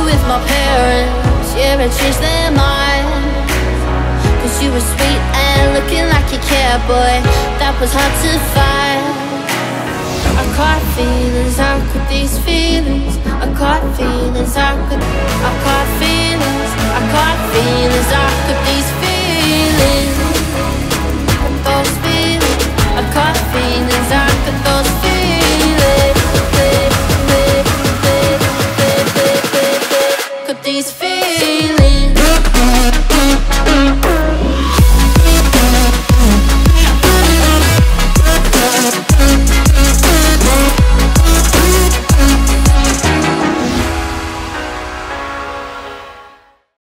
with my parents, yeah, I changed their mind. Cause you were sweet and looking like you cared, boy, that was hard to find. I caught feelings, how could these feelings? I caught feelings, how could I caught feelings, I caught feelings, how could these feelings? Those feelings, I caught feelings, how could those feelings? Could these feelings?